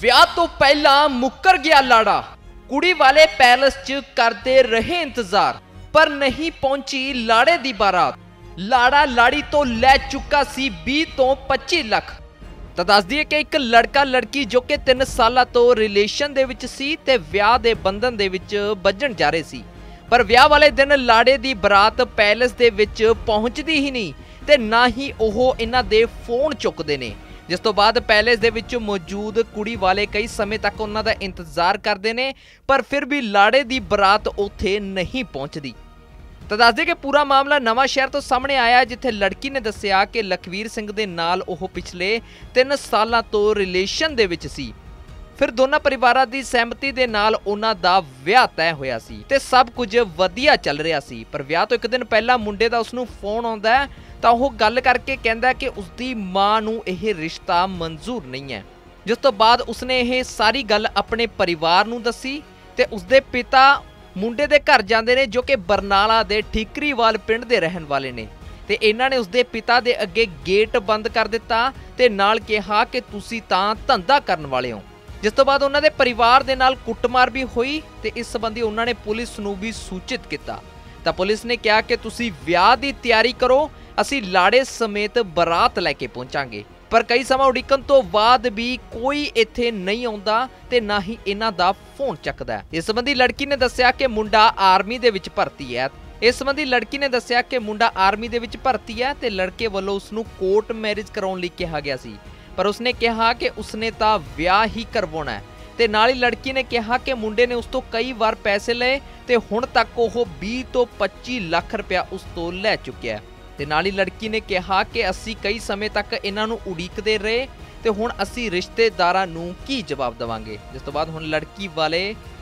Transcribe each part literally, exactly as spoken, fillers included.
ਵਿਆਹ ਤੋਂ ਪਹਿਲਾਂ ਮੁੱਕਰ ਗਿਆ ਲਾੜਾ। ਕੁੜੀ ਵਾਲੇ ਪੈਲਸ 'ਚ ਕਰਦੇ ਰਹੇ ਇੰਤਜ਼ਾਰ, ਪਰ ਨਹੀਂ ਪਹੁੰਚੀ ਲਾੜੇ ਦੀ ਬਾਰਾਤ। ਲਾੜਾ ਲਾੜੀ ਤੋਂ ਲੈ ਚੁੱਕਾ ਸੀ ਵੀਹ ਤੋਂ ਪੱਚੀ ਲੱਖ। ਤਾਂ ਦੱਸ ਦਈਏ ਕਿ ਇੱਕ ਲੜਕਾ ਲੜਕੀ ਜੋ ਕਿ ਤਿੰਨ ਸਾਲਾਂ ਤੋਂ ਰਿਲੇਸ਼ਨ ਦੇ ਵਿੱਚ ਸੀ ਤੇ ਵਿਆਹ ਦੇ ਬੰਧਨ ਦੇ ਵਿੱਚ ਬੱਝਣ ਜਾ ਰਹੇ ਸੀ, ਪਰ ਵਿਆਹ ਵਾਲੇ ਦਿਨ ਲਾੜੇ ਦੀ ਬਰਾਤ ਪੈਲਸ ਦੇ ਵਿੱਚ ਪਹੁੰਚਦੀ ਹੀ ਨਹੀਂ ਤੇ ਨਾ ਹੀ ਉਹ ਇਹਨਾਂ ਦੇ ਫੋਨ ਚੁੱਕਦੇ ਨੇ। ਜਿਸ ਤੋਂ ਬਾਅਦ ਪੈਲੇਸ ਦੇ ਵਿੱਚ ਮੌਜੂਦ ਕੁੜੀ ਵਾਲੇ ਕਈ ਸਮੇਂ ਤੱਕ ਉਹਨਾਂ ਦਾ ਇੰਤਜ਼ਾਰ ਕਰਦੇ ਨੇ, ਪਰ ਫਿਰ ਵੀ ਲਾੜੇ ਦੀ ਬਰਾਤ ਉੱਥੇ ਨਹੀਂ ਪਹੁੰਚਦੀ। ਤਾਂ ਦੱਸਦੇ ਕਿ ਪੂਰਾ ਮਾਮਲਾ ਨਵਾਂ ਸ਼ਹਿਰ ਤੋਂ ਸਾਹਮਣੇ ਆਇਆ, ਜਿੱਥੇ ਲੜਕੀ ਨੇ ਦੱਸਿਆ ਕਿ ਲਖਵੀਰ ਸਿੰਘ ਦੇ ਨਾਲ ਉਹ ਪਿਛਲੇ ਤਿੰਨ ਸਾਲਾਂ ਤੋਂ ਰਿਲੇਸ਼ਨ ਦੇ ਵਿੱਚ ਸੀ। ਫਿਰ ਦੋਨਾਂ ਪਰਿਵਾਰਾਂ ਦੀ ਸਹਿਮਤੀ ਦੇ ਨਾਲ ਉਹਨਾਂ ਦਾ ਵਿਆਹ ਤੈਅ ਹੋਇਆ ਸੀ ਤੇ ਸਭ ਕੁਝ ਵਧੀਆ ਚੱਲ ਰਿਹਾ ਸੀ। ਪਰ ਵਿਆਹ ਤੋਂ ਇੱਕ ਦਿਨ ਪਹਿਲਾਂ ਮੁੰਡੇ ਦਾ ਉਸਨੂੰ ਫੋਨ ਆਉਂਦਾ ਹੈ ਤਾਂ ਉਹ ਗੱਲ ਕਰਕੇ ਕਹਿੰਦਾ ਕਿ ਉਸਦੀ ਮਾਂ ਨੂੰ ਇਹ ਰਿਸ਼ਤਾ ਮਨਜ਼ੂਰ ਨਹੀਂ ਹੈ। ਜਿਸ ਤੋਂ ਬਾਅਦ ਉਸਨੇ ਇਹ ਸਾਰੀ ਗੱਲ ਆਪਣੇ ਪਰਿਵਾਰ ਨੂੰ ਦੱਸੀ ਤੇ ਉਸਦੇ ਪਿਤਾ ਮੁੰਡੇ ਦੇ ਘਰ ਜਾਂਦੇ ਨੇ, ਜੋ ਕਿ ਬਰਨਾਲਾ ਦੇ ਠੀਕਰੀਵਾਲ ਪਿੰਡ ਦੇ ਰਹਿਣ ਵਾਲੇ ਨੇ, ਤੇ ਇਹਨਾਂ ਨੇ ਉਸਦੇ ਪਿਤਾ ਦੇ ਅੱਗੇ ਗੇਟ ਬੰਦ ਕਰ ਦਿੱਤਾ ਤੇ ਨਾਲ ਕਿਹਾ ਕਿ ਤੁਸੀਂ ਤਾਂ ਧੰਦਾ ਕਰਨ ਵਾਲੇ ਹੋ। ਜਿਸ ਤੋਂ ਬਾਅਦ ਉਹਨਾਂ ਦੇ ਪਰਿਵਾਰ ਦੇ ਨਾਲ ਕੁੱਟਮਾਰ ਵੀ ਹੋਈ ਤੇ ਇਸ ਸੰਬੰਧੀ ਉਹਨਾਂ ਨੇ ਪੁਲਿਸ ਨੂੰ ਵੀ ਸੂਚਿਤ ਕੀਤਾ। ਤਾਂ ਪੁਲਿਸ ਨੇ ਕਿਹਾ ਕਿ ਤੁਸੀਂ ਵਿਆਹ ਦੀ ਤਿਆਰੀ ਕਰੋ, ਅਸੀਂ ਲਾੜੇ ਸਮੇਤ ਬਰਾਤ ਲੈ ਕੇ ਪਹੁੰਚਾਂਗੇ। ਪਰ ਕਈ ਸਮਾਂ ਉਡੀਕਣ ਤੋਂ ਬਾਅਦ ਵੀ ਕੋਈ ਇੱਥੇ ਨਹੀਂ ਆਉਂਦਾ ਤੇ ਨਾ ਹੀ ਇਹਨਾਂ ਦਾ ਫੋਨ ਚੱਕਦਾ। ਇਸ ਸੰਬੰਧੀ ਲੜਕੀ ਨੇ ਦੱਸਿਆ ਕਿ ਮੁੰਡਾ ਆਰਮੀ ਦੇ ਵਿੱਚ ਭਰਤੀ ਹੈ। ਇਸ ਸੰਬੰਧੀ ਲੜਕੀ ਨੇ ਦੱਸਿਆ ਕਿ ਮੁੰਡਾ ਆਰਮੀ ਦੇ ਵਿੱਚ ਭਰਤੀ ਹੈ ਤੇ ਲੜਕੇ ਵੱਲੋਂ ਉਸ ਨੂੰ ਕੋਰਟ ਮੈਰਿਜ ਕਰਾਉਣ ਲਈ ਕਿਹਾ ਗਿਆ ਸੀ, ਪਰ ਉਸਨੇ ਕਿਹਾ ਕਿ ਉਸਨੇ ਤਾਂ ਵਿਆਹ ਹੀ ਕਰਵਾਉਣਾ ਹੈ। ਤੇ ਨਾਲ ਹੀ ਲੜਕੀ ਨੇ ਕਿਹਾ ਕਿ ਮੁੰਡੇ ਨੇ ਉਸ ਤੋਂ ਕਈ ਵਾਰ ਪੈਸੇ ਲਏ ਤੇ ਹੁਣ ਤੱਕ ਉਹ ਵੀਹ ਤੋਂ ਪੱਚੀ ਲੱਖ ਰੁਪਇਆ ਉਸ ਤੋਂ ਲੈ ਚੁੱਕਿਆ ਹੈ। ਤੇ ਨਾਲ ਹੀ ਲੜਕੀ ਨੇ ਕਿਹਾ ਕਿ ਅਸੀਂ ਕਈ ਸਮੇਂ ਤੱਕ ਇਹਨਾਂ ਨੂੰ ਉਡੀਕਦੇ ਰਹੇ ਤੇ ਹੁਣ ਅਸੀਂ ਰਿਸ਼ਤੇਦਾਰਾਂ ਨੂੰ ਕੀ ਜਵਾਬ ਦੇਵਾਂਗੇ। ਜਿਸ ਤੋਂ ਬਾਅਦ ਹੁਣ ਲੜਕੀ ਵਾਲੇ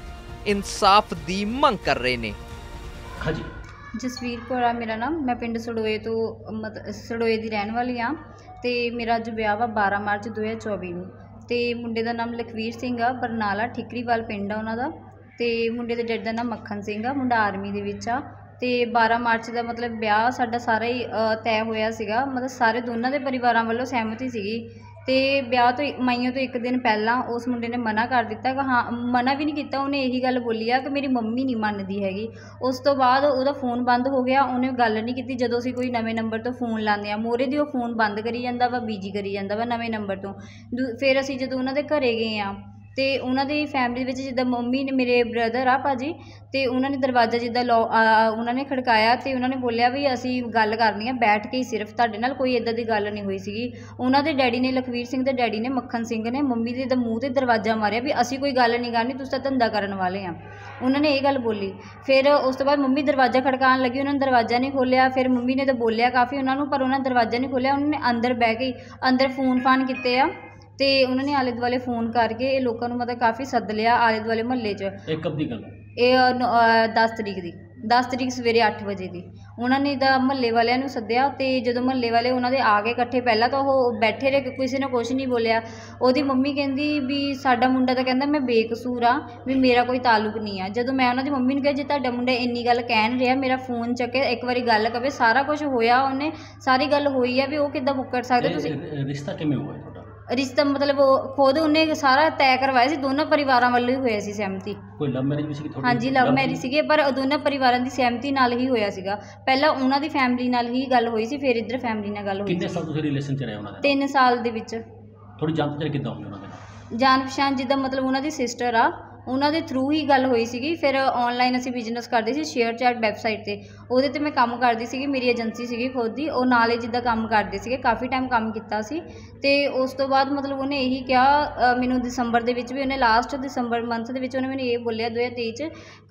ਇਨਸਾਫ ਦੀ ਮੰਗ ਕਰ ਰਹੇ ਨੇ। ਹਾਂਜੀ, ਜਸਵੀਰ ਕੌਰ ਆ ਮੇਰਾ ਨਾਮ। ਮੈਂ ਪਿੰਡ ਸੜੋਏ ਤੋਂ ਮਤ ਸੜੋਏ ਦੀ ਰਹਿਣ ਵਾਲੀ ਹਾਂ ਤੇ ਮੇਰਾ ਅੱਜ ਵਿਆਹ ਵਾ ਬਾਰਾਂ ਮਾਰਚ ਦੋ ਹਜ਼ਾਰ ਚੌਵੀ ਨੂੰ। ਤੇ ਮੁੰਡੇ ਦਾ ਨਾਮ ਲਖਵੀਰ ਸਿੰਘ ਆ, ਬਰਨਾਲਾ ਠੀਕਰੀਵਾਲ ਪਿੰਡ ਆ ਉਹਨਾਂ ਦਾ। ਤੇ ਮੁੰਡੇ ਦੇ ਡੈਡੀ ਦਾ ਨਾਮ ਮੱਖਣ ਸਿੰਘ ਆ, ਮੁੰਡਾ ਆਰਮੀ ਦੇ ਵਿੱਚ ਆ। ਤੇ ਬਾਰਾਂ ਮਾਰਚ ਦਾ ਮਤਲਬ ਵਿਆਹ ਸਾਡਾ ਸਾਰਾ ਹੀ ਤੈਅ ਹੋਇਆ ਸੀਗਾ, ਮਤਲਬ ਸਾਰੇ ਦੋਨਾਂ ਦੇ ਪਰਿਵਾਰਾਂ ਵੱਲੋਂ ਸਹਿਮਤੀ ਸੀਗੀ। ਤੇ ਵਿਆਹ ਤੋਂ ਮਾਈਆਂ ਤੋਂ ਇੱਕ ਦਿਨ ਪਹਿਲਾਂ ਉਸ ਮੁੰਡੇ ਨੇ ਮਨਾ ਕਰ ਦਿੱਤਾ ਕਿ ਹਾਂ, ਮਨਾ ਵੀ ਨਹੀਂ ਕੀਤਾ, ਉਹਨੇ ਇਹੀ ਗੱਲ ਬੋਲੀ ਆ ਕਿ ਮੇਰੀ ਮੰਮੀ ਨਹੀਂ ਮੰਨਦੀ ਹੈਗੀ। ਉਸ ਤੋਂ ਬਾਅਦ ਉਹਦਾ ਫੋਨ ਬੰਦ ਹੋ ਗਿਆ, ਉਹਨੇ ਗੱਲ ਨਹੀਂ ਕੀਤੀ। ਜਦੋਂ ਅਸੀਂ ਕੋਈ ਨਵੇਂ ਨੰਬਰ ਤੋਂ ਫੋਨ ਲਾਉਂਦੇ ਹਾਂ, ਮੋਰੇ ਦੀ ਉਹ ਫੋਨ ਬੰਦ ਕਰੀ ਜਾਂਦਾ ਵਾ, ਬੀਜੀ ਕਰੀ ਜਾਂਦਾ ਵਾ ਨਵੇਂ ਨੰਬਰ ਤੋਂ। ਫਿਰ ਅਸੀਂ ਜਦੋਂ ਉਹਨਾਂ ਦੇ ਘਰੇ ਗਏ ਹਾਂ ਤੇ ਉਹਨਾਂ ਦੀ ਫੈਮਿਲੀ ਵਿੱਚ ਜਿੱਦਾਂ ਮੰਮੀ ਨੇ, ਮੇਰੇ ਬ੍ਰਦਰ ਆ ਭਾਜੀ, ਤੇ ਉਹਨਾਂ ਨੇ ਦਰਵਾਜ਼ਾ ਜਿੱਦਾਂ ਲੋ ਉਹਨਾਂ ਨੇ ਖੜਕਾਇਆ ਤੇ ਉਹਨਾਂ ਨੇ ਬੋਲਿਆ ਵੀ ਅਸੀਂ ਗੱਲ ਕਰਨੀ ਆ ਬੈਠ ਕੇ ਹੀ, ਸਿਰਫ ਤੁਹਾਡੇ ਨਾਲ ਕੋਈ ਇੱਦਾਂ ਦੀ ਗੱਲ ਨਹੀਂ ਹੋਈ ਸੀਗੀ। ਉਹਨਾਂ ਦੇ ਡੈਡੀ ਨੇ, ਲਖਵੀਰ ਸਿੰਘ ਦੇ ਡੈਡੀ ਨੇ, ਮੱਖਣ ਸਿੰਘ ਨੇ ਮੰਮੀ ਦੇ ਮੂੰਹ 'ਤੇ ਦਰਵਾਜ਼ਾ ਮਾਰਿਆ ਵੀ ਅਸੀਂ ਕੋਈ ਗੱਲ ਨਹੀਂ ਕਰਨੀ, ਤੁਸੀਂ ਤਾਂ ਧੰਦਾ ਕਰਨ ਵਾਲੇ ਆ। ਉਹਨਾਂ ਨੇ ਇਹ ਗੱਲ ਬੋਲੀ। ਫਿਰ ਉਸ ਤੋਂ ਬਾਅਦ ਮੰਮੀ ਦਰਵਾਜ਼ਾ ਖੜਕਾਉਣ ਲੱਗੀ, ਉਹਨਾਂ ਨੇ ਦਰਵਾਜ਼ਾ ਨਹੀਂ ਖੋਲ੍ਹਿਆ। ਫਿਰ ਮੰਮੀ ਨੇ ਤਾਂ ਬੋਲਿਆ ਕਾਫੀ ਉਹਨਾਂ ਨੂੰ, ਪਰ ਉਹਨਾਂ ਨੇ ਦਰਵਾਜ਼ਾ ਨਹੀਂ ਖੋਲ੍ਹਿਆ। ਉਹਨਾਂ ਨੇ ਅੰਦਰ ਬਹਿ ਕੇ ਅੰਦਰ ਫੋਨ ਫਾਨ ਕੀਤੇ ਆ ਤੇ ਉਹਨਾਂ ਨੇ ਆਲੇ ਦੁਆਲੇ ਫੋਨ ਕਰਕੇ ਇਹ ਲੋਕਾਂ ਨੂੰ ਮਤਲਬ ਕਾਫੀ ਸੱਦ ਲਿਆ ਆਲੇ ਦੁਆਲੇ ਮੁਹੱਲੇ 'ਚ। ਇਹ ਕਦ ਦੀ ਗੱਲ? ਇਹ ਦਸ ਤਰੀਕ ਦੀ ਦਸ ਤਰੀਕ ਸਵੇਰੇ ਅੱਠ ਵਜੇ ਦੀ। ਉਹਨਾਂ ਨੇ ਤਾਂ ਮੁਹੱਲੇ ਵਾਲਿਆਂ ਨੂੰ ਸੱਦਿਆ ਤੇ ਜਦੋਂ ਮੁਹੱਲੇ ਵਾਲੇ ਉਹਨਾਂ ਦੇ ਆ ਗਏ ਇਕੱਠੇ, ਪਹਿਲਾਂ ਤਾਂ ਉਹ ਬੈਠੇ ਰਹੇ, ਕਿਸੇ ਨੇ ਕੁਛ ਨਹੀਂ ਬੋਲਿਆ। ਉਹਦੀ ਮੰਮੀ ਕਹਿੰਦੀ ਵੀ ਸਾਡਾ ਮੁੰਡਾ ਤਾਂ ਕਹਿੰਦਾ ਮੈਂ ਬੇਕਸੂਰ ਆ, ਵੀ ਮੇਰਾ ਕੋਈ ਤਾਲੁਕ ਨਹੀਂ ਆ। ਜਦੋਂ ਮੈਂ ਉਹਨਾਂ ਦੀ ਮੰਮੀ ਨੂੰ ਕਿਹਾ ਜੇ ਤੁਹਾਡਾ ਮੁੰਡਾ ਇੰਨੀ ਗੱਲ ਕਹਿਣ ਰਿਹਾ, ਮੇਰਾ ਫੋਨ ਚੱਕੇ ਇੱਕ ਵਾਰੀ ਗੱਲ ਕਵੇ, ਸਾਰਾ ਕੁਝ ਹੋਇਆ, ਉਹਨੇ ਸਾਰੀ ਗੱਲ ਹੋਈ ਆ, ਵੀ ਉਹ ਕਿੱਦਾਂ ਮੁੱਕਰ ਸਕਦਾ। ਤੁਸੀਂ ਰਿਸ਼ਤਾ ਕਿਵੇਂ ਹੋਇਆ ਤੁਹਾਡਾ? ਰਿਸ਼ਤਾ ਮਤਲਬ ਉਹ ਖੁਦ ਉਹਨੇ ਸਾਰਾ ਤੈਅ ਕਰਵਾਇਆ ਸੀ, ਦੋਨੋਂ ਪਰਿਵਾਰਾਂ ਵੱਲੋਂ ਹੀ ਹੋਇਆ ਸੀ ਸਹਿਮਤੀ। ਕੋਈ ਲਵ ਮੈਰਿਜ ਵੀ ਸੀ ਤੁਹਾਡੀ? ਹਾਂਜੀ, ਲਵ ਮੈਰਿਜ ਸੀਗੇ, ਪਰ ਦੋਨਾਂ ਪਰਿਵਾਰਾਂ ਦੀ ਸਹਿਮਤੀ ਨਾਲ ਹੀ ਹੋਇਆ ਸੀਗਾ। ਪਹਿਲਾਂ ਉਹਨਾਂ ਦੀ ਫੈਮਿਲੀ ਨਾਲ ਹੀ ਗੱਲ ਹੋਈ ਸੀ, ਫਿਰ ਇੱਧਰ ਫੈਮਿਲੀ ਨਾਲ ਗੱਲ ਹੋਈ। ਕਿੰਨੇ ਸਾਲ ਤੁਸੀਂ ਰਿਲੇਸ਼ਨ 'ਚ ਰਹੇ ਉਹਨਾਂ ਦੇ? ਤਿੰਨ ਸਾਲ ਦੇ ਵਿੱਚ। ਥੋੜੀ ਜਾਣ ਪਛਾਣ ਕਿੱਦਾਂ ਹੋਈ ਉਹਨਾਂ ਦੇ ਨਾਲ? ਜਾਣ ਪਛਾਣ ਜਿੱਦਾਂ ਮਤਲਬ ਉਹਨਾਂ ਦੀ ਸਿਸਟਰ ਆ, ਉਹਨਾਂ ਦੇ ਥਰੂ ਹੀ ਗੱਲ ਹੋਈ ਸੀਗੀ। ਫਿਰ ਔਨਲਾਈਨ ਅਸੀਂ ਬਿਜ਼ਨਸ ਕਰਦੇ ਸੀ ਸ਼ੇਅਰ ਚੈਟ ਵੈਬਸਾਈਟ 'ਤੇ, ਉਹਦੇ 'ਤੇ ਮੈਂ ਕੰਮ ਕਰਦੀ ਸੀਗੀ, ਮੇਰੀ ਏਜੰਸੀ ਸੀਗੀ ਖੁਦ ਦੀ, ਉਹ ਨਾਲ ਹੀ ਜਿੱਦਾਂ ਕੰਮ ਕਰਦੇ ਸੀਗੇ, ਕਾਫੀ ਟਾਈਮ ਕੰਮ ਕੀਤਾ ਸੀ। ਤੇ ਉਸ ਤੋਂ ਬਾਅਦ ਮਤਲਬ ਉਹਨੇ ਇਹੀ ਕਿਹਾ ਮੈਨੂੰ ਦਸੰਬਰ ਦੇ ਵਿੱਚ ਵੀ, ਉਹਨੇ ਲਾਸਟ ਦਸੰਬਰ ਮੰਥ ਦੇ ਵਿੱਚ ਉਹਨੇ ਮੈਨੂੰ ਇਹ ਬੋਲਿਆ ਦੋ ਹਜ਼ਾਰ ਤੇਈ 'ਚ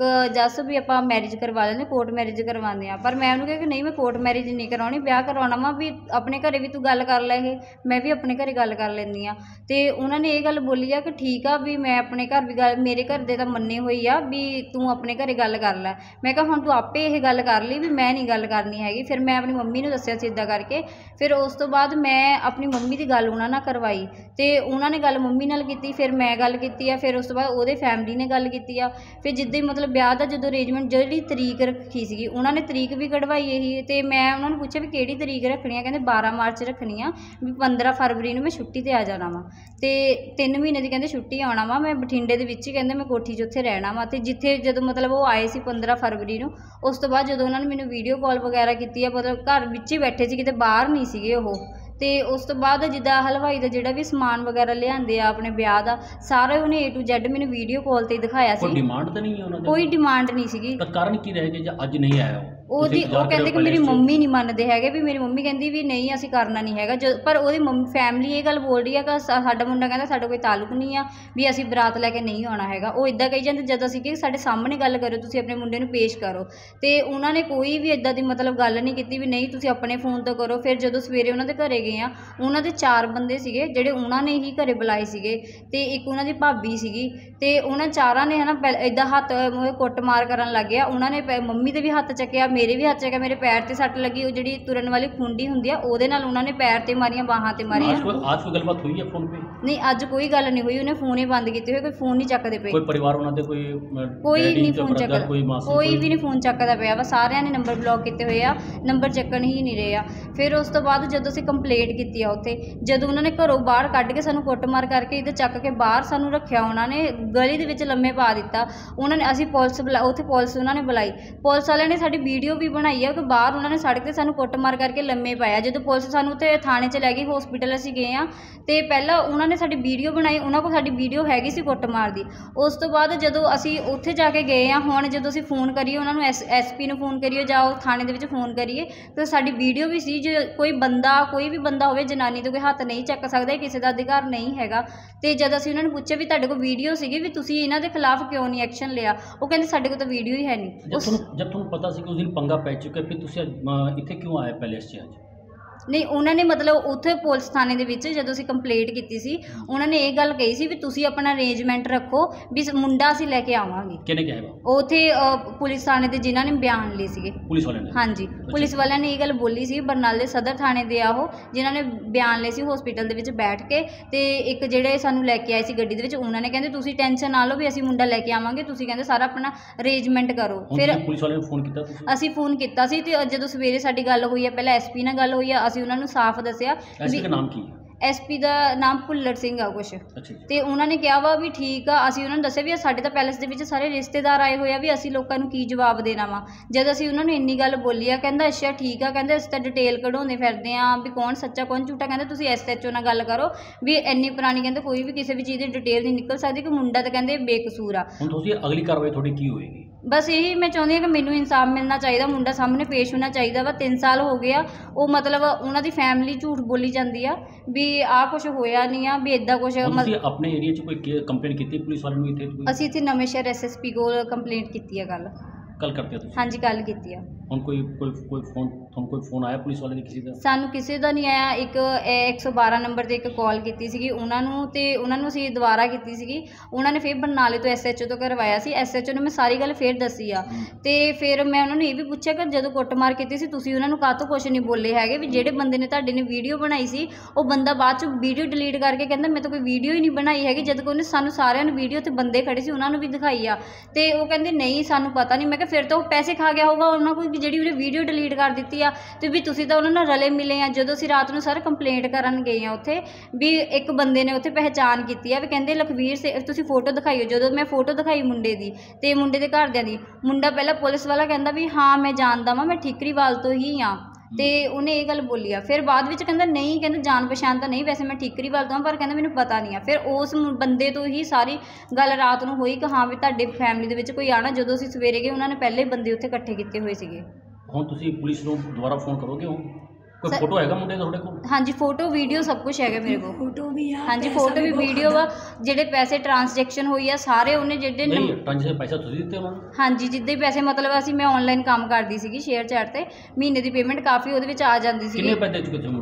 ਜਸ ਵੀ ਆਪਾਂ ਮੈਰਿਜ ਕਰਵਾ ਲੈਂਦੇ, ਕੋਰਟ ਮੈਰਿਜ ਕਰਵਾਉਂਦੇ ਹਾਂ। ਪਰ ਮੈਂ ਉਹਨੂੰ ਕਿਹਾ ਕਿ ਨਹੀਂ, ਮੈਂ ਕੋਰਟ ਮੈਰਿਜ ਨਹੀਂ ਕਰਾਉਣੀ, ਵਿਆਹ ਕਰਵਾਉਣਾ ਵਾ, ਵੀ ਆਪਣੇ ਘਰੇ ਵੀ ਤੂੰ ਗੱਲ ਕਰ ਲੈ। ਇਹ ਮੈਂ ਵੀ ਆਪਣੇ ਘਰੇ ਗੱਲ ਕਰ ਲੈਂਦੀ ਹਾਂ। ਤੇ ਉਹਨਾਂ ਨੇ ਇਹ ਗੱਲ ਬੋਲੀ ਆ ਕਿ ਠੀਕ ਆ, ਵੀ ਮੈਂ ਆਪਣੇ ਘਰ ਵੀ ਗੱਲ, ਮੇਰੇ ਮੇਰੇ ਘਰ ਦੇ ਤਾਂ ਮੰਨੇ ਹੋਈ ਆ ਵੀ ਤੂੰ ਆਪਣੇ ਘਰੇ ਗੱਲ ਕਰ ਲੈ। ਮੈਂ ਕਿਹਾ ਹੁਣ ਤੂੰ ਆਪੇ ਇਹ ਗੱਲ ਕਰ ਲਈ ਵੀ ਮੈਂ ਨਹੀਂ ਗੱਲ ਕਰਨੀ ਹੈਗੀ। ਫਿਰ ਮੈਂ ਆਪਣੀ ਮੰਮੀ ਨੂੰ ਦੱਸਿਆ ਸੀ ਇੱਦਾਂ ਕਰਕੇ। ਫਿਰ ਉਸ ਤੋਂ ਬਾਅਦ ਮੈਂ ਆਪਣੀ ਮੰਮੀ ਦੀ ਗੱਲ ਉਹਨਾਂ ਨਾਲ ਕਰਵਾਈ ਅਤੇ ਉਹਨਾਂ ਨੇ ਗੱਲ ਮੰਮੀ ਨਾਲ ਕੀਤੀ, ਫਿਰ ਮੈਂ ਗੱਲ ਕੀਤੀ ਆ, ਫਿਰ ਉਸ ਤੋਂ ਬਾਅਦ ਉਹਦੇ ਫੈਮਿਲੀ ਨੇ ਗੱਲ ਕੀਤੀ ਆ। ਫਿਰ ਜਿੱਦਾਂ ਹੀ ਮਤਲਬ ਵਿਆਹ ਦਾ ਜਦੋਂ ਅਰੇਂਜਮੈਂਟ ਜਿਹੜੀ ਤਰੀਕ ਰੱਖੀ ਸੀਗੀ ਉਹਨਾਂ ਨੇ ਤਰੀਕ ਵੀ ਕਢਵਾਈ ਇਹੀ, ਅਤੇ ਮੈਂ ਉਹਨਾਂ ਨੂੰ ਪੁੱਛਿਆ ਵੀ ਕਿਹੜੀ ਤਰੀਕ ਰੱਖਣੀ ਆ, ਕਹਿੰਦੇ ਬਾਰਾਂ ਮਾਰਚ ਰੱਖਣੀ ਆ ਵੀ ਪੰਦਰਾਂ ਫਰਵਰੀ ਨੂੰ ਮੈਂ ਛੁੱਟੀ 'ਤੇ ਆ ਜਾਣਾ ਵਾ ਅਤੇ ਤਿੰਨ ਮਹੀਨੇ ਦੀ ਕਹਿੰਦੇ ਛੁੱਟੀ ਆਉਣਾ ਵਾ। ਮੈਂ ਬਠਿੰਡੇ ਦੇ ਵਿੱਚ ਹੀ ਕਹਿੰਦੇ ਮੈਂ ਕੋਠੀ 'ਚ ਉੱਥੇ ਰਹਿਣਾ ਵਾ। ਅਤੇ ਜਿੱਥੇ ਜਦੋਂ ਮਤਲਬ ਉਹ ਆਏ ਸੀ ਪੰਦਰਾਂ ਫਰਵਰੀ ਨੂੰ, ਉਸ ਤੋਂ ਬਾਅਦ ਜਦੋਂ ਉਹਨਾਂ ਨੇ ਮੈਨੂੰ ਵੀਡੀਓ ਕਾਲ ਵਗੈਰਾ ਕੀਤੀ ਆ, ਮਤਲਬ ਘਰ ਵਿੱਚ ਹੀ ਬੈਠੇ ਸੀ, ਕਿਤੇ ਬਾਹਰ ਨਹੀਂ ਸੀਗੇ ਉਹ। ਅਤੇ ਉਸ ਤੋਂ ਬਾਅਦ ਜਿੱਦਾਂ ਹਲਵਾਈ ਦਾ ਜਿਹੜਾ ਵੀ ਸਮਾਨ ਵਗੈਰਾ ਲਿਆਂਦੇ ਆ ਆਪਣੇ ਵਿਆਹ ਦਾ, ਸਾਰਾ ਉਹਨੇ ਏ ਟੂ ਜ਼ੈਡ ਮੈਨੂੰ ਵੀਡੀਓ ਕਾਲ 'ਤੇ ਦਿਖਾਇਆ ਸੀ। ਕੋਈ ਡਿਮਾਂਡ ਤਾਂ ਨਹੀਂ ਹੈ ਉਹਨਾਂ ਦੀ? ਕੋਈ ਡਿਮਾਂਡ ਨਹੀਂ ਸੀਗੀ। ਤਾਂ ਕਾਰਨ ਕੀ ਰਹੇਗਾ ਜੇ ਅੱਜ ਨਹੀਂ ਆਇਆ ਉਹਦੀ? ਉਹ ਕਹਿੰਦੇ ਕਿ ਮੇਰੀ ਮੰਮੀ ਨਹੀਂ ਮੰਨਦੇ ਹੈਗੇ, ਵੀ ਮੇਰੀ ਮੰਮੀ ਕਹਿੰਦੀ ਵੀ ਨਹੀਂ ਅਸੀਂ ਕਰਨਾ ਨਹੀਂ ਹੈਗਾ। ਜ ਪਰ ਉਹਦੀ ਮੰਮੀ ਫੈਮਿਲੀ ਇਹ ਗੱਲ ਬੋਲ ਰਹੀ ਆ ਕਿ ਸਾਡਾ ਮੁੰਡਾ ਕਹਿੰਦਾ ਸਾਡਾ ਕੋਈ ਤਾਲੁਕ ਨਹੀਂ ਆ, ਵੀ ਅਸੀਂ ਬਰਾਤ ਲੈ ਕੇ ਨਹੀਂ ਆਉਣਾ ਹੈਗਾ। ਉਹ ਇੱਦਾਂ ਕਹੀ ਜਾਂਦੇ ਜਦੋਂ ਅਸੀਂ ਕਿ ਸਾਡੇ ਸਾਹਮਣੇ ਗੱਲ ਕਰੋ, ਤੁਸੀਂ ਆਪਣੇ ਮੁੰਡੇ ਨੂੰ ਪੇਸ਼ ਕਰੋ। ਅਤੇ ਉਹਨਾਂ ਨੇ ਕੋਈ ਵੀ ਇੱਦਾਂ ਦੀ ਮਤਲਬ ਗੱਲ ਨਹੀਂ ਕੀਤੀ ਵੀ ਨਹੀਂ ਤੁਸੀਂ ਆਪਣੇ ਫੋਨ ਤੋਂ ਕਰੋ। ਫਿਰ ਜਦੋਂ ਸਵੇਰੇ ਉਹਨਾਂ ਦੇ ਘਰੇ ਗਏ ਆ, ਉਹਨਾਂ ਦੇ ਚਾਰ ਬੰਦੇ ਸੀਗੇ ਜਿਹੜੇ ਉਹਨਾਂ ਨੇ ਹੀ ਘਰੇ ਬੁਲਾਏ ਸੀਗੇ, ਅਤੇ ਇੱਕ ਉਹਨਾਂ ਦੀ ਭਾਬੀ ਸੀਗੀ, ਅਤੇ ਉਹਨਾਂ ਚਾਰਾਂ ਨੇ ਹੈ ਨਾ ਪਹਿ ਇੱਦਾਂ ਹੱਥ ਕੁੱਟਮਾਰ ਕਰਨ ਲੱਗ ਗਿਆ। ਉਹਨਾਂ ਨੇ ਮੰਮੀ ਦੇ ਵੀ ਹੱਥ ਚੱਕਿਆ, ਮੇਰੇ ਵੀ ਹੱਥ ਚੱਕਿਆ, ਮੇਰੇ ਪੈਰ 'ਤੇ ਸੱਟ ਲੱਗੀ। ਉਹ ਜਿਹੜੀ ਤੁਰਨ ਵਾਲੀ ਖੁੰਡੀ ਹੁੰਦੀ ਆ ਉਹਦੇ ਨਾਲ ਉਹਨਾਂ ਨੇ ਪੈਰ 'ਤੇ ਮਾਰੀਆਂ, ਬਾਹਾਂ 'ਤੇ ਮਾਰੀਆਂ। ਅੱਜ ਕੋਈ ਗੱਲਬਾਤ ਹੋਈ ਹੈ ਫੋਨ 'ਤੇ? ਨਹੀਂ, ਅੱਜ ਕੋਈ ਗੱਲ ਨਹੀਂ ਹੋਈ। ਉਹਨੇ ਫੋਨ ਹੀ ਬੰਦ ਕੀਤੇ ਹੋਏ, ਕੋਈ ਫੋਨ ਨਹੀਂ ਚੱਕਦੇ ਪਏ। ਕੋਈ ਪਰਿਵਾਰ ਉਹਨਾਂ ਦੇ ਕੋਈ ਕੋਈ ਨਹੀਂ ਫੋਨ ਚੱਕਦਾ, ਕੋਈ ਵੀ ਨਹੀਂ ਫੋਨ ਚੱਕਦਾ ਪਿਆ ਵਾ। ਸਾਰਿਆਂ ਨੇ ਨੰਬਰ ਬਲੌਕ ਕੀਤੇ ਹੋਏ ਆ, ਨੰਬਰ ਚੱਕਣ ਹੀ ਨਹੀਂ ਰਹੇ ਆ। ਫਿਰ ਉਸ ਤੋਂ ਬਾਅਦ ਜਦੋਂ ਅਸੀਂ ਕੰਪਲੇਂਟ ਕੀਤੀ ਆ ਉੱਥੇ, ਜਦੋਂ ਉਹਨਾਂ ਨੇ ਘਰੋਂ ਬਾਹਰ ਕੱਢ ਕੇ ਸਾਨੂੰ ਕੁੱਟਮਾਰ ਕਰਕੇ ਇੱਧਰ ਚੱਕ ਕੇ ਬਾਹਰ ਸਾਨੂੰ ਰੱਖਿਆ, ਉਹਨਾਂ ਨੇ ਗਲੀ ਦੇ ਵਿੱਚ ਲੰਮੇ ਪਾ ਦਿੱਤਾ। ਉਹਨਾਂ ਨੇ ਅਸੀਂ ਪੁਲਿਸ ਬੁਲਾ ਉੱਥੇ ਪੁਲਿਸ ਉਹਨਾਂ ਨੇ ਬੁਲਾਈ, ਪੁਲਿਸ ਵਾਲਿਆਂ ਨੇ ਸਾਡੀ ਵੀਡੀਓ ਵੀ ਬਣਾਈ ਆ ਕਿ ਬਾਹਰ ਉਹਨਾਂ ਨੇ ਸੜਕ 'ਤੇ ਸਾਨੂੰ ਕੁੱਟਮਾਰ ਕਰਕੇ ਲੰਮੇ ਪਾਇਆ। ਜਦੋਂ ਪੁਲਿਸ ਸਾਨੂੰ ਉੱਥੇ ਥਾਣੇ 'ਚ ਲੈ ਗਈ, ਹੌਸਪੀਟਲ ਅਸੀਂ ਗਏ ਹਾਂ, ਅਤੇ ਪਹਿਲਾਂ ਉਹਨਾਂ ਨੇ ਸਾਡੀ ਵੀਡੀਓ ਬਣਾਈ, ਉਹਨਾਂ ਕੋਲ ਸਾਡੀ ਵੀਡੀਓ ਹੈਗੀ ਸੀ ਕੁੱਟਮਾਰ ਦੀ। ਉਸ ਤੋਂ ਬਾਅਦ ਜਦੋਂ ਅਸੀਂ ਉੱਥੇ ਜਾ ਕੇ ਗਏ ਹਾਂ, ਹੁਣ ਜਦੋਂ ਅਸੀਂ ਫੋਨ ਕਰੀਏ ਉਹਨਾਂ ਨੂੰ, ਐਸ ਐਸ ਪੀ ਨੂੰ ਫੋਨ ਕਰੀਏ ਜਾਂ ਉਹ ਥਾਣੇ ਦੇ ਵਿੱਚ ਫੋਨ ਕਰੀਏ, ਤਾਂ ਸਾਡੀ ਵੀਡੀਓ ਵੀ ਸੀ। ਜੇ ਕੋਈ ਬੰਦਾ ਕੋਈ ਵੀ ਬੰਦਾ ਹੋਵੇ, ਜਨਾਨੀ ਤੋਂ ਕੋਈ ਹੱਥ ਨਹੀਂ ਚੱਕ ਸਕਦਾ, ਕਿਸੇ ਦਾ ਅਧਿਕਾਰ ਨਹੀਂ ਹੈਗਾ। ਅਤੇ ਜਦ ਅਸੀਂ ਉਹਨਾਂ ਨੂੰ ਪੁੱਛਿਆ ਵੀ ਤੁਹਾਡੇ ਕੋਲ ਵੀਡੀਓ ਸੀਗੀ, ਵੀ ਤੁਸੀਂ ਇਹਨਾਂ ਦੇ ਖਿਲਾਫ ਕਿਉਂ ਨਹੀਂ ਐਕਸ਼ਨ ਲਿਆ, ਉਹ ਕਹਿੰਦੇ ਸਾਡੇ ਕੋਲ ਤਾਂ ਵੀਡੀਓ ਹੀ ਹੈ ਨਹੀਂ। ਜਦ ਤੁਹਾਨੂੰ ਜਦ ਤੁਹਾਨੂੰ ਪਤਾ ਸੀ ਕਿ ਉਸ ਦਿਨ ਪੰਗਾ ਪੈ ਚੁੱਕਾ, ਫਿਰ ਤੁਸੀਂ ਇੱਥੇ ਕਿਉਂ ਆਏ ਪੈਲੇਸ 'ਚ ਅੱਜ? ਨਹੀਂ, ਉਹਨਾਂ ਨੇ ਮਤਲਬ ਉੱਥੇ ਪੁਲਿਸ ਥਾਣੇ ਦੇ ਵਿੱਚ ਜਦੋਂ ਅਸੀਂ ਕੰਪਲੇਂਟ ਕੀਤੀ ਸੀ, ਉਹਨਾਂ ਨੇ ਇਹ ਗੱਲ ਕਹੀ ਸੀ ਵੀ ਤੁਸੀਂ ਆਪਣਾ ਅਰੇਂਜਮੈਂਟ ਰੱਖੋ, ਵੀ ਮੁੰਡਾ ਅਸੀਂ ਲੈ ਕੇ ਆਵਾਂਗੇ। ਕਿਹਨੇ ਕਿਹਾ? ਉੱਥੇ ਪੁਲਿਸ ਥਾਣੇ ਦੇ ਜਿਨ੍ਹਾਂ ਨੇ ਬਿਆਨ ਲਏ ਸੀਗੇ, ਪੁਲਿਸ ਵਾਲਿਆਂ ਨੇ? ਹਾਂਜੀ, ਪੁਲਿਸ ਵਾਲਿਆਂ ਨੇ ਇਹ ਗੱਲ ਬੋਲੀ ਸੀ। ਬਰਨਾਲੇ ਸਦਰ ਥਾਣੇ ਦੇ ਆ ਉਹ, ਜਿਨ੍ਹਾਂ ਨੇ ਬਿਆਨ ਲਏ ਸੀ ਹੌਸਪੀਟਲ ਦੇ ਵਿੱਚ ਬੈਠ ਕੇ। ਅਤੇ ਇੱਕ ਜਿਹੜੇ ਸਾਨੂੰ ਲੈ ਕੇ ਆਏ ਸੀ ਗੱਡੀ ਦੇ ਵਿੱਚ, ਉਹਨਾਂ ਨੇ ਕਹਿੰਦੇ ਤੁਸੀਂ ਟੈਨਸ਼ਨ ਨਾ ਲਓ ਵੀ ਅਸੀਂ ਮੁੰਡਾ ਲੈ ਕੇ ਆਵਾਂਗੇ, ਤੁਸੀਂ ਕਹਿੰਦੇ ਸਾਰਾ ਆਪਣਾ ਅਰੇਂਜਮੈਂਟ ਕਰੋ। ਫਿਰ ਪੁਲਿਸ ਵਾਲਿਆਂ ਨੂੰ ਫੋਨ ਕੀਤਾ ਤੁਸੀਂ? ਅਸੀਂ ਫੋਨ ਕੀਤਾ ਸੀ, ਅਤੇ ਜਦੋਂ ਸਵੇਰੇ ਸਾਡੀ ਗੱਲ ਹੋਈ ਆ, ਪਹਿਲਾਂ ਐਸ ਪੀ ਨਾਲ ਗੱਲ ਹੋਈ ਆ, ਅਸੀਂ ਉਹਨਾਂ ਨੂੰ ਸਾਫ਼ ਦੱਸਿਆ। ਐਸ ਪੀ ਦਾ ਨਾਮ ਕੀ ਹੈ? ਐਸ ਪੀ ਦਾ ਨਾਮ ਭੁੱਲਰ ਸਿੰਘ ਆ ਕੁਛ। ਅਤੇ ਉਹਨਾਂ ਨੇ ਕਿਹਾ ਵਾ ਵੀ ਠੀਕ ਆ। ਅਸੀਂ ਉਹਨਾਂ ਨੂੰ ਦੱਸਿਆ ਵੀ ਸਾਡੇ ਤਾਂ ਪੈਲੇਸ ਦੇ ਵਿੱਚ ਸਾਰੇ ਰਿਸ਼ਤੇਦਾਰ ਆਏ ਹੋਏ ਆ, ਵੀ ਅਸੀਂ ਲੋਕਾਂ ਨੂੰ ਕੀ ਜਵਾਬ ਦੇਣਾ ਵਾ। ਜਦ ਅਸੀਂ ਉਹਨਾਂ ਨੂੰ ਇੰਨੀ ਗੱਲ ਬੋਲੀ ਆ, ਕਹਿੰਦਾ ਅੱਛਾ ਠੀਕ ਆ, ਕਹਿੰਦੇ ਅਸੀਂ ਤਾਂ ਡਿਟੇਲ ਕਢਾਉਂਦੇ ਫਿਰਦੇ ਹਾਂ ਵੀ ਕੌਣ ਸੱਚਾ ਕੌਣ ਝੂਠਾ। ਕਹਿੰਦੇ ਤੁਸੀਂ ਐਸ ਐਚ ਓ ਨਾਲ ਗੱਲ ਕਰੋ, ਵੀ ਇੰਨੀ ਪੁਰਾਣੀ ਕਹਿੰਦੇ ਕੋਈ ਵੀ ਕਿਸੇ ਵੀ ਚੀਜ਼ ਦੀ ਡਿਟੇਲ ਨਹੀਂ ਨਿਕਲ ਸਕਦੀ, ਕਿ ਮੁੰਡਾ ਤਾਂ ਕਹਿੰਦੇ ਬੇਕਸੂਰ ਆ। ਹੁਣ ਤੁਸੀਂ ਅਗਲੀ ਕਾਰਵਾਈ ਤੁਹਾਡੀ ਕੀ ਹੋਏਗੀ? ਬਸ ਇਹੀ ਮੈਂ ਚਾਹੁੰਦੀ ਹਾਂ ਕਿ ਮੈਨੂੰ ਇਨਸਾਫ ਮਿਲਣਾ ਚਾਹੀਦਾ, ਮੁੰਡਾ ਸਾਹਮਣੇ ਪੇਸ਼ ਹੋਣਾ ਚਾਹੀਦਾ ਵਾ। ਤਿੰਨ ਸਾਲ ਹੋ ਗਏ ਆ, ਉਹ ਮਤਲਬ ਉਹਨਾਂ ਦੀ ਫੈਮਿਲੀ ਝੂਠ ਬੋਲੀ ਜਾਂਦੀ ਆ ਵੀ ਆਹ ਕੁਛ ਹੋਇਆ ਨਹੀਂ ਆ, ਵੀ ਇੱਦਾਂ ਕੁਛ। ਤੁਸੀਂ ਆਪਣੇ ਏਰੀਆ 'ਚ ਕੋਈ ਕੰਪਲੇਂਟ ਕੀਤੀ ਪੁਲਿਸ ਵਾਲਿਆਂ ਨੂੰ ਇੱਥੇ? ਅਸੀਂ ਇੱਥੇ ਨਵੇਂ ਸ਼ਹਿਰ ਐਸ ਐਸ ਪੀ ਕੋਲ ਕੰਪਲੇਂਟ ਕੀਤੀ ਆ ਕੱਲ੍ਹ। ਕੱਲ ਕਰਦੇ ਹੋ ਤੁਸੀਂ? ਹਾਂਜੀ, ਕੱਲ੍ਹ ਕੀਤੀ ਆ। ਹੁਣ ਕੋਈ ਕੋਈ ਕੋਈ ਫੋਨ ਤੁਹਾਨੂੰ ਕੋਈ ਫੋਨ ਆਇਆ ਪੁਲਿਸ ਵਾਲੇ ਦੀ ਕਿਸੇ ਦਾ? ਸਾਨੂੰ ਕਿਸੇ ਦਾ ਨਹੀਂ ਆਇਆ। ਇੱਕ ਇੱਕ ਸੌ ਬਾਰਾਂ ਨੰਬਰ 'ਤੇ ਇੱਕ ਕਾਲ ਕੀਤੀ ਸੀਗੀ ਉਹਨਾਂ ਨੂੰ, ਅਤੇ ਉਹਨਾਂ ਨੂੰ ਅਸੀਂ ਦੁਬਾਰਾ ਕੀਤੀ ਸੀਗੀ। ਉਹਨਾਂ ਨੇ ਫਿਰ ਬਰਨਾਲੇ ਤੋਂ ਐਸ ਐਚ ਓ ਤੋਂ ਕਰਵਾਇਆ ਸੀ। ਐਸ ਐਚ ਓ ਨੂੰ ਮੈਂ ਸਾਰੀ ਗੱਲ ਫਿਰ ਦੱਸੀ ਆ, ਅਤੇ ਫਿਰ ਮੈਂ ਉਹਨਾਂ ਨੂੰ ਇਹ ਵੀ ਪੁੱਛਿਆ ਕਿ ਜਦੋਂ ਕੁੱਟਮਾਰ ਕੀਤੀ ਸੀ ਤੁਸੀਂ ਉਹਨਾਂ ਨੂੰ ਕਾਹਤੋਂ ਕੁਛ ਨਹੀਂ ਬੋਲੇ ਹੈਗੇ, ਵੀ ਜਿਹੜੇ ਬੰਦੇ ਨੇ ਤੁਹਾਡੇ ਨੇ ਵੀਡੀਓ ਬਣਾਈ ਸੀ ਉਹ ਬੰਦਾ ਬਾਅਦ 'ਚ ਵੀਡੀਓ ਡਿਲੀਟ ਕਰਕੇ ਕਹਿੰਦਾ ਮੈਂ ਤਾਂ ਕੋਈ ਵੀਡੀਓ ਹੀ ਨਹੀਂ ਬਣਾਈ ਹੈਗੀ, ਜਦ ਕਿ ਉਹਨੇ ਸਾਨੂੰ ਸਾਰਿਆਂ ਨੂੰ ਵੀਡੀਓ 'ਤੇ ਬੰਦੇ ਖੜੇ ਸੀ ਉਹਨਾਂ ਨੂੰ ਵੀ ਦਿਖਾਈ ਆ। ਅਤੇ ਉਹ ਕਹਿੰਦੇ ਨਹੀਂ ਸਾਨੂੰ ਪਤਾ ਨਹੀਂ। ਮੈਂ ਕਿਹਾ ਫਿਰ ਤਾਂ ਉਹ ਪੈਸੇ ਖਾ ਗਿਆ ਹੋਊਗਾ ਉਹਨਾਂ ਕੋਲ, ਜਿਹੜੀ ਉਹਨੇ ਵੀਡੀਓ ਡਿਲੀਟ ਕਰ ਦਿੱਤੀ ਆ, ਅਤੇ ਵੀ ਤੁਸੀਂ ਤਾਂ ਉਹਨਾਂ ਨਾਲ ਰਲੇ ਮਿਲੇ ਆ। ਜਦੋਂ ਅਸੀਂ ਰਾਤ ਨੂੰ ਸਰ ਕੰਪਲੇਂਟ ਕਰਨ ਗਏ ਆ ਉੱਥੇ, ਵੀ ਇੱਕ ਬੰਦੇ ਨੇ ਉੱਥੇ ਪਹਿਚਾਣ ਕੀਤੀ ਆ, ਵੀ ਕਹਿੰਦੇ ਲਖਵੀਰ ਸੇ ਤੁਸੀਂ ਫੋਟੋ ਦਿਖਾਈਓ। ਜਦੋਂ ਮੈਂ ਫੋਟੋ ਦਿਖਾਈ ਮੁੰਡੇ ਦੀ ਅਤੇ ਮੁੰਡੇ ਦੇ ਘਰਦਿਆਂ ਦੀ, ਮੁੰਡਾ ਪਹਿਲਾਂ ਪੁਲਿਸ ਵਾਲਾ ਕਹਿੰਦਾ ਵੀ ਹਾਂ ਮੈਂ ਜਾਣਦਾ ਵਾਂ, ਮੈਂ ਠੀਕਰੀਵਾਲ ਤੋਂ ਹੀ ਹਾਂ, ਅਤੇ ਉਹਨੇ ਇਹ ਗੱਲ ਬੋਲੀ ਆ। ਫਿਰ ਬਾਅਦ ਵਿੱਚ ਕਹਿੰਦਾ ਨਹੀਂ, ਕਹਿੰਦਾ ਜਾਣ ਪਛਾਣ ਤਾਂ ਨਹੀਂ, ਵੈਸੇ ਮੈਂ ਠੀਕਰੀਵਾਲ ਤੋਂ ਹਾਂ, ਪਰ ਕਹਿੰਦਾ ਮੈਨੂੰ ਪਤਾ ਨਹੀਂ ਆ। ਫਿਰ ਉਸ ਬੰਦੇ ਤੋਂ ਹੀ ਸਾਰੀ ਗੱਲ ਰਾਤ ਨੂੰ ਹੋਈ ਕਿ ਹਾਂ ਵੀ ਤੁਹਾਡੇ ਫੈਮਿਲੀ ਦੇ ਵਿੱਚ ਕੋਈ ਆਣਾ। ਜਦੋਂ ਅਸੀਂ ਸਵੇਰੇ ਗਏ ਉਹਨਾਂ ਨੇ ਪਹਿਲੇ ਬੰਦੇ ਉੱਥੇ ਇਕੱਠੇ ਕੀਤੇ ਹੋਏ ਸੀਗੇ। ਹੁਣ ਤੁਸੀਂ ਪੁਲਿਸ ਨੂੰ ਦੁਬਾਰਾ ਫੋਨ ਕਰੋਗੇ? ਹੁਣ ਕੋਈ ਫੋਟੋ ਹੈਗਾ ਮੁੰਡੇ ਦਾ ਤੁਹਾਡੇ ਕੋਲ? ਹਾਂਜੀ, ਫੋਟੋ ਵੀਡੀਓ ਸਭ ਕੁਝ ਹੈਗਾ ਮੇਰੇ ਕੋਲ। ਫੋਟੋ ਵੀ ਆ, ਹਾਂਜੀ ਫੋਟੋ ਵੀ ਵੀਡੀਓ ਆ। ਜਿਹੜੇ ਪੈਸੇ ਟ੍ਰਾਂਜੈਕਸ਼ਨ ਹੋਈ ਆ ਸਾਰੇ ਉਹਨੇ ਜਿਹੜੇ ਨਹੀਂ ਟ੍ਰਾਂਜੈਕਸ਼ਨ ਪੈਸਾ ਤੁਸੀਂ ਦਿੱਤੇ ਉਹਨਾਂ ਨੂੰ? ਹਾਂਜੀ, ਜਿੱਦਾਂ ਹੀ ਪੈਸੇ ਮਤਲਬ ਅਸੀਂ ਮੈਂ ਆਨਲਾਈਨ ਕੰਮ ਕਰਦੀ ਸੀਗੀ ਸ਼ੇਅਰ ਚੈਟ 'ਤੇ, ਮਹੀਨੇ ਦੀ ਪੇਮੈਂਟ ਕਾਫੀ ਉਹਦੇ ਵਿੱਚ ਆ ਜਾਂਦੀ ਸੀ। ਕਿੰਨੇ ਪੈਸੇ ਦੇ ਚੁੱਕੇ ਤੁਸੀਂ ਮੁੰਡੇ ਨੂੰ?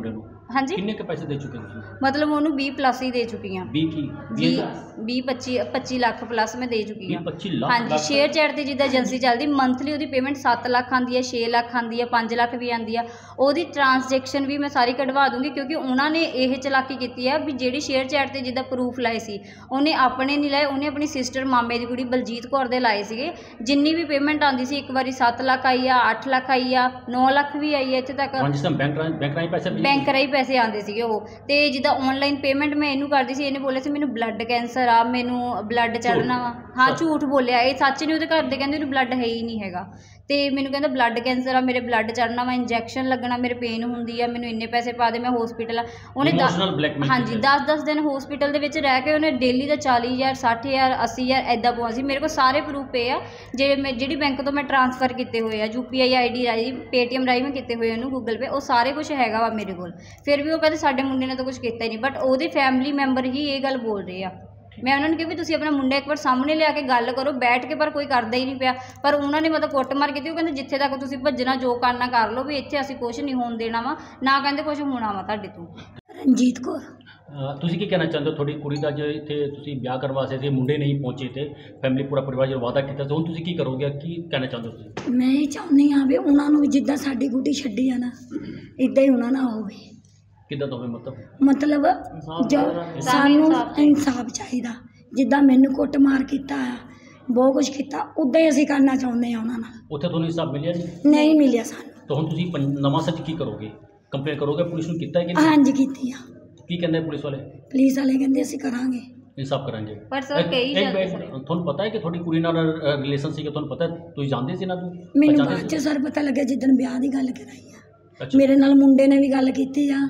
हाँ जी किन्ने के पैसे दे चुके हो? मतलब ਉਹਨੂੰ ਵੀਹ ਪਲੱਸ ਹੀ ਦੇ ਚੁੱਕੀ ਹਾਂ बीस की ਵੀਹ ਵੀਹ ਪੱਚੀ ਪੱਚੀ ਲੱਖ ਪਲੱਸ ਮੈਂ ਦੇ ਚੁੱਕੀ ਹਾਂ। बीस पच्चीस लाख ਹਾਂਜੀ ਸ਼ੇਅਰ ਚੈਟ ਤੇ ਜਿੱਦਾਂ ਏਜੰਸੀ ਚੱਲਦੀ ਮੰਥਲੀ ਉਹਦੀ ਪੇਮੈਂਟ ਸੱਤ ਲੱਖ ਆਉਂਦੀ ਹੈ, ਛੇ ਲੱਖ ਆਉਂਦੀ ਹੈ, ਪੰਜ ਲੱਖ ਵੀ ਆਉਂਦੀ ਆ। ਉਹਦੀ ਟ੍ਰਾਂਜੈਕਸ਼ਨ ਵੀ ਮੈਂ ਸਾਰੀ ਕਢਵਾ ਦੂੰਗੀ ਕਿਉਂਕਿ ਉਹਨਾਂ ਨੇ ਇਹ ਚਲਾਕੀ ਕੀਤੀ ਆ ਵੀ ਜਿਹੜੀ ਸ਼ੇਅਰ ਚੈਟ ਤੇ ਜਿੱਦਾਂ ਪ੍ਰੂਫ ਲਾਏ ਸੀ ਉਹਨੇ ਆਪਣੇ ਨਹੀਂ ਲਾਏ, ਉਹਨੇ ਆਪਣੀ ਸਿਸਟਰ ਮਾਮੇ ਦੀ ਕੁੜੀ ਬਲਜੀਤ ਕੌਰ ਦੇ ਲਾਏ ਸੀਗੇ। ਜਿੰਨੀ ਵੀ ਪੇਮੈਂਟ ਆਉਂਦੀ ਸੀ ਇੱਕ ਵਾਰੀ ਸੱਤ ਲੱਖ ਆਈ ਆ, ਅੱਠ ਲੱਖ ਆਈ ਆ, ਨੌ ਲੱਖ ਵੀ ਆਈ ਹੈ ਇੱਥੇ ਤੱਕ। बैंक बैंक राਹੀਂ पैसे ਬੈਂਕ ਰਾਹੀਂ ਪੈਸੇ ਆਉਂਦੇ ਸੀਗੇ ਉਹ। ਤੇ ਜਿੱਦਾਂ ਆਨਲਾਈਨ ਪੇਮੈਂਟ ਮੈਂ ਇਹਨੂੰ ਕਰਦੀ ਸੀ, ਇਹਨੇ ਬੋਲਿਆ ਸੀ ਮੈਨੂੰ ਬਲੱਡ ਕੈਂਸਰ ਆ, ਮੈਨੂੰ ਬਲੱਡ ਚੜ੍ਹਨਾ ਵਾ। ਹਾਂ ਝੂਠ ਬੋਲਿਆ ਇਹ, ਸੱਚ ਨਹੀਂ। ਉਹਦੇ ਘਰ ਦੇ ਕਹਿੰਦੇ ਉਹਨੂੰ ਬਲੱਡ ਹੈ ਹੀ ਨਹੀਂ ਹੈਗਾ ਤੇ ਮੈਨੂੰ ਕਹਿੰਦਾ ਬਲੱਡ ਕੈਂਸਰ ਆ, ਮੇਰੇ ਬਲੱਡ ਚੜ੍ਹਨਾ ਵਾ, ਇੰਜੈਕਸ਼ਨ ਲੱਗਣਾ, ਮੇਰੇ ਪੇਨ ਹੁੰਦੀ ਆ, ਮੈਨੂੰ ਇੰਨੇ ਪੈਸੇ ਪਾ ਦੇ, ਮੈਂ ਹੌਸਪੀਟਲ ਆ। ਉਹਨੇ ਹਾਂਜੀ ਦਸ ਦਸ ਦਿਨ ਹੌਸਪੀਟਲ ਦੇ ਵਿੱਚ ਰਹਿ ਕੇ ਉਹਨੇ ਡੇਲੀ ਦਾ ਚਾਲੀ ਹਜ਼ਾਰ ਸੱਠ ਹਜ਼ਾਰ ਅੱਸੀ ਹਜ਼ਾਰ ਇੱਦਾਂ ਪਵਾ ਸੀ। ਮੇਰੇ ਕੋਲ ਸਾਰੇ ਪ੍ਰੂਫ ਪਏ ਆ ਜਿਹੜੇ ਮੈਂ ਜਿਹੜੀ ਬੈਂਕ ਤੋਂ ਮੈਂ ਟ੍ਰਾਂਸਫਰ ਕੀਤੇ ਹੋਏ ਆ, U P I I D ਰਾਹੀਂ, ਪੇਟੀਐਮ ਰਾਹੀਂ ਮੈਂ ਕੀਤੇ ਹੋਏ ਉਹਨੂੰ, ਗੂਗਲ ਪੇ, ਉਹ ਸਾਰੇ ਕੁਝ ਹੈਗਾ ਵਾ ਮੇਰੇ ਕੋਲ। ਫਿਰ ਵੀ ਉਹ ਕਹਿੰਦੇ ਸਾਡੇ ਮੁੰਡੇ ਨੇ ਤਾਂ ਕੁਝ ਕੀਤਾ ਹੀ ਨਹੀਂ, ਬਟ ਉਹਦੇ ਫੈਮਿਲੀ ਮੈਂਬਰ ਹੀ ਇਹ ਗੱਲ ਬੋਲ ਰਹੇ ਆ। ਮੈਂ ਉਹਨਾਂ ਨੂੰ ਕਿਹਾ ਵੀ ਤੁਸੀਂ ਆਪਣਾ ਮੁੰਡਾ ਇੱਕ ਵਾਰ ਸਾਹਮਣੇ ਲਿਆ ਕੇ ਗੱਲ ਕਰੋ ਬੈਠ ਕੇ, ਪਰ ਕੋਈ ਕਰਦਾ ਹੀ ਨਹੀਂ ਪਿਆ। ਪਰ ਉਹਨਾਂ ਨੇ ਮਤਲਬ ਕੁੱਟਮਾਰ ਕੀਤੀ। ਉਹ ਕਹਿੰਦੇ ਜਿੱਥੇ ਤੱਕ ਤੁਸੀਂ ਭੱਜਣਾ ਜੋ ਕਰਨਾ ਕਰ ਲਓ, ਵੀ ਇੱਥੇ ਅਸੀਂ ਕੁਛ ਨਹੀਂ ਹੋਣ ਦੇਣਾ ਵਾ, ਨਾ ਕਹਿੰਦੇ ਕੁਛ ਹੋਣਾ ਵਾ ਤੁਹਾਡੇ ਤੋਂ। ਰਣਜੀਤ ਕੌਰ। ਤੁਸੀਂ ਕੀ ਕਹਿਣਾ ਚਾਹੁੰਦੇ ਹੋ? ਤੁਹਾਡੀ ਕੁੜੀ ਦਾ ਜੋ ਇੱਥੇ ਤੁਸੀਂ ਵਿਆਹ ਕਰਵਾ ਸੀ, ਮੁੰਡੇ ਨਹੀਂ ਪਹੁੰਚੇ ਤੇ ਫੈਮਿਲੀ ਪੂਰਾ ਪਰਿਵਾਰ ਜੋ ਵਾਅਦਾ ਕੀਤਾ ਸੀ, ਹੁਣ ਤੁਸੀਂ ਕੀ ਕਰੋਗੇ? ਕੀ ਕਹਿਣਾ ਚਾਹੁੰਦੇ ਹੋ ਤੁਸੀਂ? ਮੈਂ ਇਹ ਚਾਹੁੰਦੀ ਹਾਂ ਵੀ ਉਹਨਾਂ ਨੂੰ ਜਿੱਦਾਂ ਸਾਡੀ ਗੁੱਡੀ ਛੱਡੀ ਆ ਨਾ, ਇੱਦਾਂ ਹੀ ਉਹਨਾਂ ਨਾਲ ਹੋਵੇ। ਕਿੱਦਾਂ ਤੋਂ ਹੋਵੇ ਮਤਲਬ? ਮਤਲਬ ਜੋ ਸਾਨੂੰ ਇਨਸਾਫ ਚਾਹੀਦਾ। ਜਿੱਦਾਂ ਮੈਨੂੰ ਕੁੱਟਮਾਰ ਕੀਤਾ ਆ, ਬਹੁਤ ਕੁਛ ਕੀਤਾ, ਉੱਦਾਂ ਹੀ ਅਸੀਂ ਕਰਨਾ ਚਾਹੁੰਦੇ ਹਾਂ ਉਹਨਾਂ ਨਾਲ। ਉੱਥੇ ਤੁਹਾਨੂੰ ਇਨਸਾਫ ਮਿਲਿਆ ਨਹੀਂ? ਨਹੀਂ ਮਿਲਿਆ ਸਾਨੂੰ। ਤਾਂ ਹੁਣ ਤੁਸੀਂ ਨਵਾਂ ਸੱਚ ਕੀ ਕਰੋਗੇ? ਕੰਪਲੇਂਟ ਕਰੋਗੇ? ਪੁਲਿਸ ਨੂੰ ਕੀਤਾ ਹੈ ਕਿ ਨਹੀਂ? ਹਾਂਜੀ ਕੀਤੀ ਆ। ਕੀ ਕਹਿੰਦੇ ਪੁਲਿਸ ਵਾਲੇ? ਪੁਲਿਸ ਵਾਲੇ ਕਹਿੰਦੇ ਅਸੀਂ ਕਰਾਂਗੇ, ਇਨਸਾਫ ਕਰਾਂਗੇ। ਪਰ ਸਰ ਕਈ ਤੁਹਾਨੂੰ ਪਤਾ ਹੈ ਕਿ ਤੁਹਾਡੀ ਕੁੜੀ ਨਾਲ ਰਿਲੇਸ਼ਨ ਸੀ, ਕਿ ਤੁਹਾਨੂੰ ਪਤਾ, ਤੁਸੀਂ ਜਾਣਦੇ ਸੀ ਨਾ? ਮੈਨੂੰ ਬਾਅਦ 'ਚ ਸਰ ਪਤਾ ਲੱਗਿਆ ਜਿੱਦਣ ਵਿਆਹ ਦੀ ਗੱਲ ਕਰਾਈ ਆ। ਮੇਰੇ ਨਾਲ ਮੁੰਡੇ ਨੇ ਵੀ ਗੱਲ ਕੀਤੀ ਆ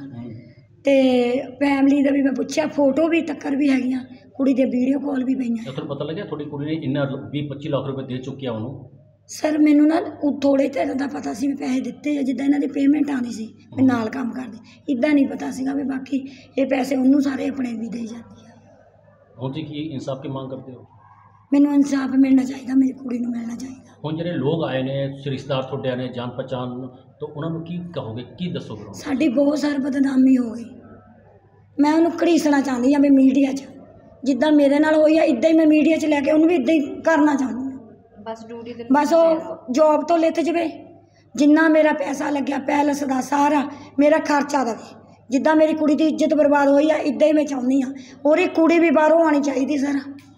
ਤੇ ਫੈਮਿਲੀ ਦਾ ਵੀ ਮੈਂ ਪੁੱਛਿਆ, ਫੋਟੋ ਵੀ ਤੱਕਰ ਵੀ ਹੈਗੀਆਂ, ਕੁੜੀ ਦੇ ਵੀਡੀਓ ਕਾਲ ਵੀ ਪਈਆਂ। ਤੁਹਾਨੂੰ ਪਤਾ ਲੱਗਿਆ ਤੁਹਾਡੀ ਕੁੜੀ ਨੇ ਇੰਨਾ ਵੀਹ ਪੱਚੀ ਲੱਖ ਰੁਪਏ ਦੇ ਚੁੱਕਿਆ ਉਹਨੂੰ? ਸਰ ਮੈਨੂੰ ਨਾ ਉਹ ਥੋੜ੍ਹੇ ਚਿਰ ਦਾ ਪਤਾ ਸੀ ਵੀ ਪੈਸੇ ਦਿੱਤੇ ਆ, ਜਿੱਦਾਂ ਇਹਨਾਂ ਦੀ ਪੇਮੈਂਟ ਆਉਂਦੀ ਸੀ ਮੈਂ ਨਾਲ ਕੰਮ ਕਰਦੀ, ਇੱਦਾਂ ਨਹੀਂ ਪਤਾ ਸੀਗਾ ਵੀ ਬਾਕੀ ਇਹ ਪੈਸੇ ਉਹਨੂੰ ਸਾਰੇ ਆਪਣੇ ਵੀ ਦੇ ਜਾਂਦੀ ਆ। ਹੁਣ ਜੀ ਕੀ ਇਨਸਾਫ ਦੀ ਮੰਗ ਕਰਦੇ ਹੋ? ਮੈਨੂੰ ਇਨਸਾਫ ਮਿਲਣਾ ਚਾਹੀਦਾ, ਮੇਰੀ ਕੁੜੀ ਨੂੰ ਮਿਲਣਾ ਚਾਹੀਦਾ। ਹੁਣ ਜਿਹੜੇ ਲੋਕ ਆਏ ਨੇ ਰਿਸ਼ਤੇਦਾਰ ਤੁਹਾਡੇ ਨੇ ਜਾਣ ਪਛਾਣ, ਤਾਂ ਉਹਨਾਂ ਨੂੰ ਕੀ ਕਹੋਗੇ, ਕੀ ਦੱਸੋਗੇ? ਸਾਡੀ ਬਹੁਤ ਸਾਰੀ ਬਦਨਾਮੀ ਹੋ ਗਈ। ਮੈਂ ਉਹਨੂੰ ਘੜੀਸਣਾ ਚਾਹੁੰਦੀ ਹਾਂ ਵੀ ਮੀਡੀਆ 'ਚ ਜਿੱਦਾਂ ਮੇਰੇ ਨਾਲ ਹੋਈ ਆ, ਇੱਦਾਂ ਹੀ ਮੈਂ ਮੀਡੀਆ 'ਚ ਲੈ ਕੇ ਉਹਨੂੰ ਵੀ ਇੱਦਾਂ ਹੀ ਕਰਨਾ ਚਾਹੁੰਦੀ ਹਾਂ। ਬਸ ਡਿਊਟੀ ਤੇ ਬਸ ਉਹ ਜੋਬ ਤੋਂ ਲਿੱਥ ਜਾਵੇ, ਜਿੰਨਾ ਮੇਰਾ ਪੈਸਾ ਲੱਗਿਆ ਪੈਲਸ ਦਾ ਸਾਰਾ ਮੇਰਾ ਖਰਚਾ ਦੇਵੇ। ਜਿੱਦਾਂ ਮੇਰੀ ਕੁੜੀ ਦੀ ਇੱਜ਼ਤ ਬਰਬਾਦ ਹੋਈ ਆ, ਇੱਦਾਂ ਹੀ ਮੈਂ ਚਾਹੁੰਦੀ ਹਾਂ। ਉਹਦੀ ਕੁੜੀ ਵੀ ਬਾਹਰੋਂ ਆਉਣੀ ਚਾਹੀਦੀ ਸਰ।